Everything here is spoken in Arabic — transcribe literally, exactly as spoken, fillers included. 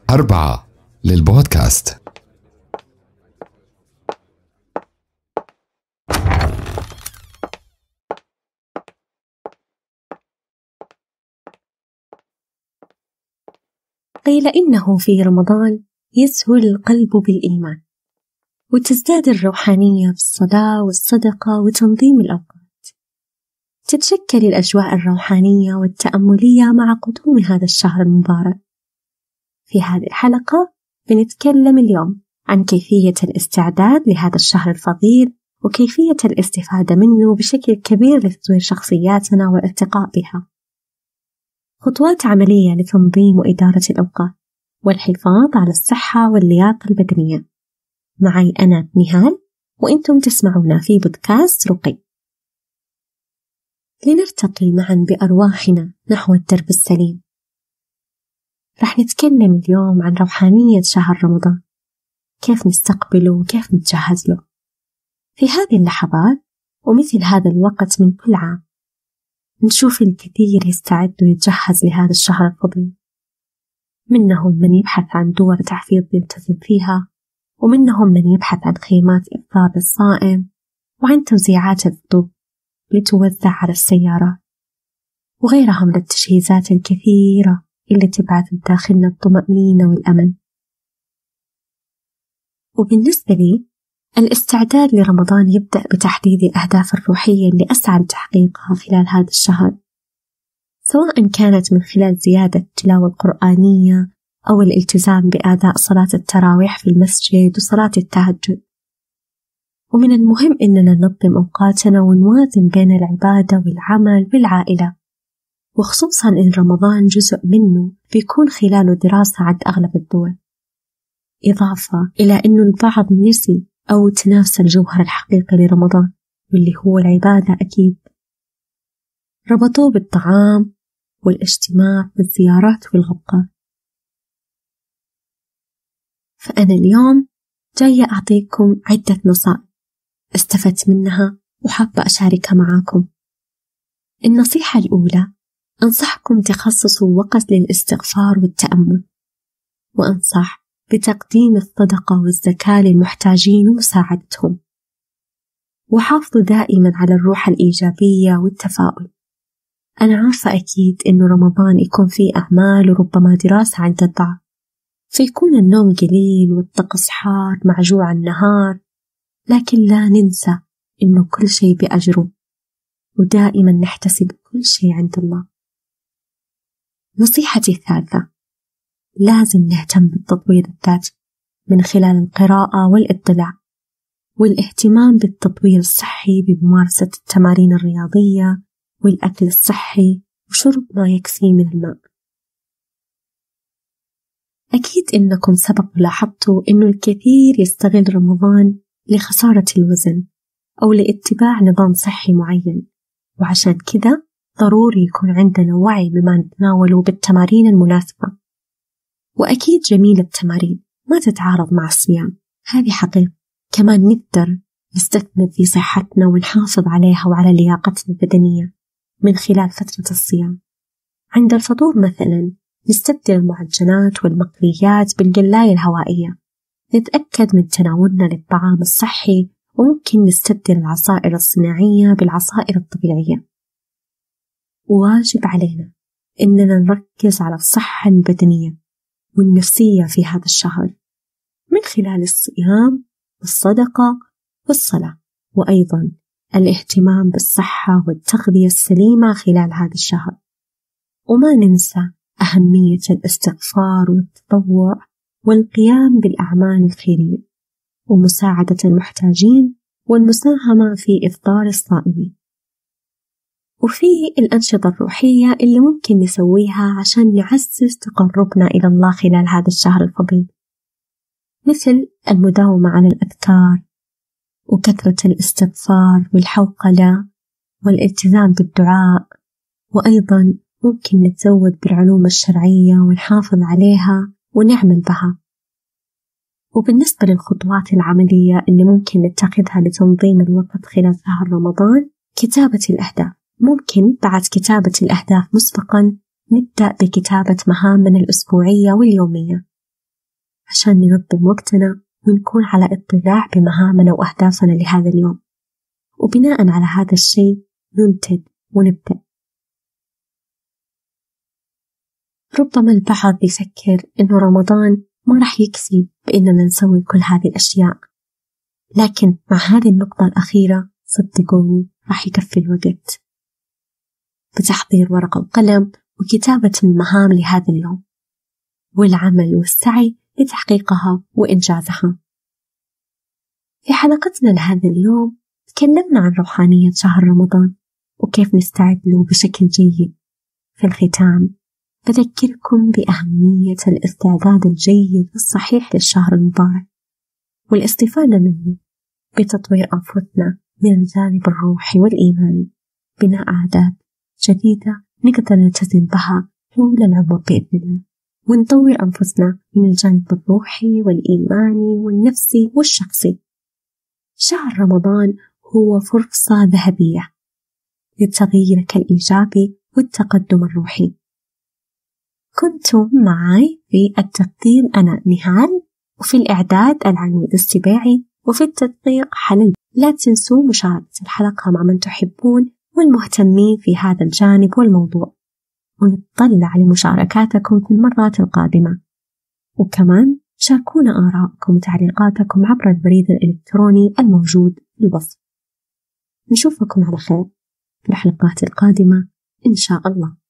أربعة للبودكاست. قيل إنه في رمضان يسهو القلب بالإيمان، وتزداد الروحانية بالصلاة والصدقة وتنظيم الأوقات. تتشكل الأجواء الروحانية والتأملية مع قدوم هذا الشهر المبارك. في هذه الحلقة بنتكلم اليوم عن كيفية الاستعداد لهذا الشهر الفضيل، وكيفية الاستفادة منه بشكل كبير لتطوير شخصياتنا والارتقاء بها. خطوات عملية لتنظيم وإدارة الأوقات والحفاظ على الصحة واللياقة البدنية. معي أنا نهال، وإنتم تسمعونا في بودكاست رقي. لنرتقي معا بأرواحنا نحو الدرب السليم. رح نتكلم اليوم عن روحانية شهر رمضان، كيف نستقبله وكيف نتجهز له. في هذه اللحظات ومثل هذا الوقت من كل عام نشوف الكثير يستعد ويتجهز لهذا الشهر الفضيل. منهم من يبحث عن دور تحفيظ يلتزم فيها، ومنهم من يبحث عن خيمات إفطار للصائم، وعن توزيعات الفطور لتوزع على السيارات، وغيرها من التجهيزات الكثيرة اللي تبعث بداخلنا الطمأنينة والأمل. وبالنسبة لي الاستعداد لرمضان يبدأ بتحديد الأهداف الروحية اللي أسعى لتحقيقها خلال هذا الشهر، سواء كانت من خلال زيادة التلاوة القرآنية أو الالتزام بأداء صلاة التراويح في المسجد وصلاة التهجد. ومن المهم إننا ننظم أوقاتنا ونوازن بين العبادة والعمل والعائلة، وخصوصا إن رمضان جزء منه بيكون خلاله دراسة عند أغلب الدول، إضافة إلى إنه البعض نسي أو تنافس الجوهر الحقيقي لرمضان واللي هو العبادة. أكيد ربطوه بالطعام والاجتماع والزيارات والغبقات. فأنا اليوم جاية أعطيكم عدة نصائح استفدت منها وحابة أشاركها معاكم. النصيحة الأولى، أنصحكم تخصصوا وقت للاستغفار والتأمل، وأنصح بتقديم الصدقة والزكاة للمحتاجين ومساعدتهم، وحافظوا دائما على الروح الإيجابية والتفاؤل. أنا عارفة أكيد إنه رمضان يكون فيه أعمال وربما دراسة عند البعض، فيكون النوم قليل والطقس حار مع جوع النهار، لكن لا ننسى إنه كل شيء بأجره، ودائما نحتسب كل شيء عند الله. نصيحتي الثالثة، لازم نهتم بالتطوير الذاتي من خلال القراءة والاطلاع، والاهتمام بالتطوير الصحي بممارسة التمارين الرياضية والأكل الصحي وشرب ما يكفي من الماء. أكيد إنكم سبق لاحظتوا إنه الكثير يستغل رمضان لخسارة الوزن أو لاتباع نظام صحي معين، وعشان كذا ضروري يكون عندنا وعي بما نتناوله بالتمارين المناسبة. وأكيد جميل التمارين ما تتعارض مع الصيام، هذه حقيقة. كمان نقدر نستثمر في صحتنا ونحافظ عليها وعلى لياقتنا البدنية من خلال فترة الصيام. عند الفطور مثلا نستبدل المعجنات والمقليات بالقلاية الهوائية، نتأكد من تناولنا للطعام الصحي، وممكن نستبدل العصائر الصناعية بالعصائر الطبيعية. واجب علينا إننا نركز على الصحة البدنية والنفسية في هذا الشهر من خلال الصيام والصدقة والصلاة، وأيضا الاهتمام بالصحة والتغذية السليمة خلال هذا الشهر. وما ننسى أهمية الاستغفار والتطوع والقيام بالأعمال الخيرية ومساعدة المحتاجين والمساهمة في إفطار الصائمين. وفي الأنشطة الروحية اللي ممكن نسويها عشان نعزز تقربنا إلى الله خلال هذا الشهر الفضيل، مثل المداومة على الأذكار وكثرة الاستغفار والحوقلة والالتزام بالدعاء، وأيضا ممكن نتزود بالعلوم الشرعية ونحافظ عليها ونعمل بها. وبالنسبة للخطوات العملية اللي ممكن نتخذها لتنظيم الوقت خلال شهر رمضان، كتابة الأهداف. ممكن بعد كتابة الأهداف مسبقا نبدأ بكتابة مهامنا الأسبوعية واليومية، عشان ننظم وقتنا ونكون على اطلاع بمهامنا وأهدافنا لهذا اليوم، وبناء على هذا الشيء ننتج ونبدأ. ربما البعض يفكر إنه رمضان ما راح يكفي بإننا نسوي كل هذه الأشياء، لكن مع هذه النقطة الأخيرة صدقوني راح يكفي الوقت بتحضير ورقة وقلم وكتابة المهام لهذا اليوم والعمل والسعي لتحقيقها وإنجازها. في حلقتنا لهذا اليوم تكلمنا عن روحانية شهر رمضان وكيف نستعد له بشكل جيد. في الختام بذكركم بأهمية الاستعداد الجيد والصحيح للشهر المبارك والاستفادة منه بتطوير أنفسنا من الجانب الروحي والإيماني، بناء عادات جديدة نقدر نلتزم بها طول العمر بإذن الله، ونطور أنفسنا من الجانب الروحي والإيماني والنفسي والشخصي. شهر رمضان هو فرصة ذهبية لتغييرك الإيجابي والتقدم الروحي. كنتم معي في التقديم أنا نهال، وفي الإعداد العنود السباعي، وفي التدقيق حلل. لا تنسوا مشاركة الحلقة مع من تحبون والمهتمين في هذا الجانب والموضوع، ونتطلع لمشاركاتكم في المرات القادمة. وكمان شاركونا آراءكم وتعليقاتكم عبر البريد الإلكتروني الموجود في الوصف. نشوفكم على خير في الحلقات القادمة إن شاء الله.